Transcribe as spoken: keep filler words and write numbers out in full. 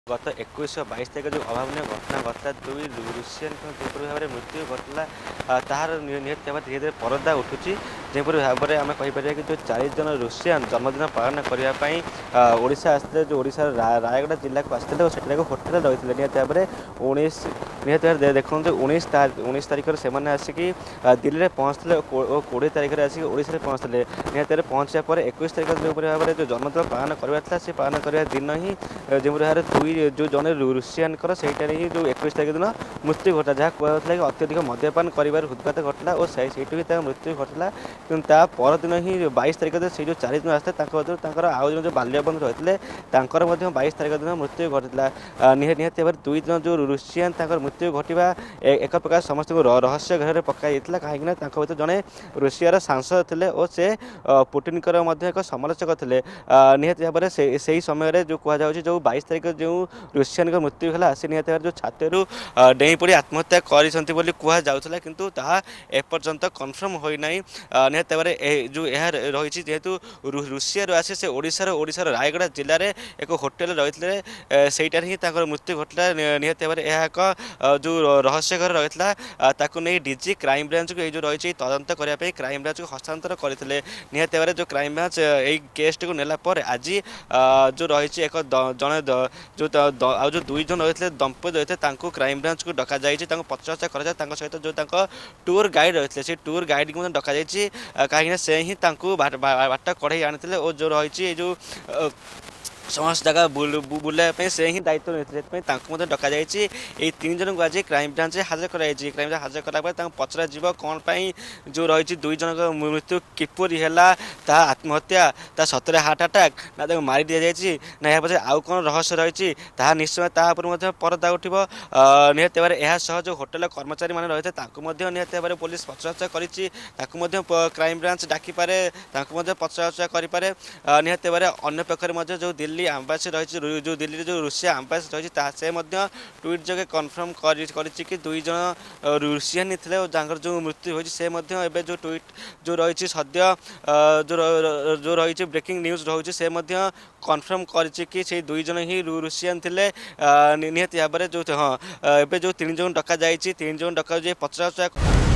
गत इक्कीस बाईस तारीख जो अभावन घटना घटला दुई रुषियन जोपरी भाव में मृत्यु घटला तार निहत भाव धीरे धीरे परदा उठुची जोपरी भाव में आम कहीपर कि जो चार जन रुषियन जन्मदिन पालन करने ओडिशा आसते जो ओडिशा रायगढ़ जिला को आसते से होटेल रही निहत भाव में उन्नीस निहत भाव देखते उन्नीस उन्नीस तारीख से आसिक दिल्ली में पहुँचते और कोड़े तारीख में आसिक ओडिशा पहुँचते निहत भाव पहुँचा पर इक्कीस तारीख जोपरी भाव में जो जन्मदिन पालन करवा से पालन करने दिन ही जो भाव में दुई जो जड़े रुषियन से ही जो इक्कीस तारीख दिन मृत्यु घटला जहाँ कहला कि अत्यधिक मद्यपान कर हृदघात घटला और से मृत्यु घटला कि परदिन ही बाईस तारीख दिन से जो चार दिन आसते आउ जन जो बाल्यबंधु रही बाईस तारीख दिन मृत्यु घटला निहत भाव दुई दिन जो रुषियन मृत्यु घटवा एक प्रकार समस्त रहस्य घर में पकड़ कहीं जड़े रुषियार सांसद थे और से पुटिन एक समालोचक थे निहत भाव में से समय जो कहुच्छे जो बाईस तारीख जो रुषियन का मृत्यु है से निहत जो छातु डेई पड़ी आत्महत्या कहुला किंतु ताहा एपर्यंत कन्फर्म होना निहत भाव जो यह रही जेहेतु रुषिया आसी से ओडिशार ओडिशार रायगढ़ जिले में एक होटेल रही है सहीटार ही मृत्यु घटला निहत भाव यह एक जो रहस्य घर रही नहीं डीजी क्राइम ब्रांच को जो रही तदंत करने क्राइम ब्रांच को हस्तांतर करते निहत भाव जो क्राइम ब्रांच यही केस टी नेला आज जो रही एक जड़े जो आ जो दुई जन रही दंपति रही थे क्राइम ब्रांच को डक जा पचराउचरा कर सहित जो टूर गाइड रही है टूर गाइड को डक कहीं से ही बाट कढ़े आनी और जो रही जो समस्त जगह बुलाइपे से ही दायित्व नहीं डक जा तीन जन को आज क्राइम ब्रांच हाजर कराई क्राइम ब्रांच हाजर कला पचरा जीव कौन पाई जो रही दुई जन मृत्यु किपरि है आत्महत्या ता सतरे हार्ट अटैक ना मारी दि जाए ना यह पचे आउ कौन रहस्य रही निश्चय तापर परदा उठ निहत भाव यह जो होटेल कर्मचारी मैंने रही थे निहत भाव पुलिस पचराउचरा कर क्राइम ब्रांच डाकिपे पचराउचरा करें निहत भाव अन्य प्रकार जो दिल्ली आम्बासी रही जो दिल्ली जो रुषिया आम्बासी रही से ट्वीट जगह कन्फर्म कर दुई जन रुषियन थे और जहाँ जो मृत्यु होती से जो ट्वीट जो रही सद्य जो जो रही ब्रेकिंग न्यूज रही से कन्फर्म कर दुई जन ही रुषियन थे निहत भाव में जो हाँ एवं जो तीन जन डक जा तीन जन डक पचरा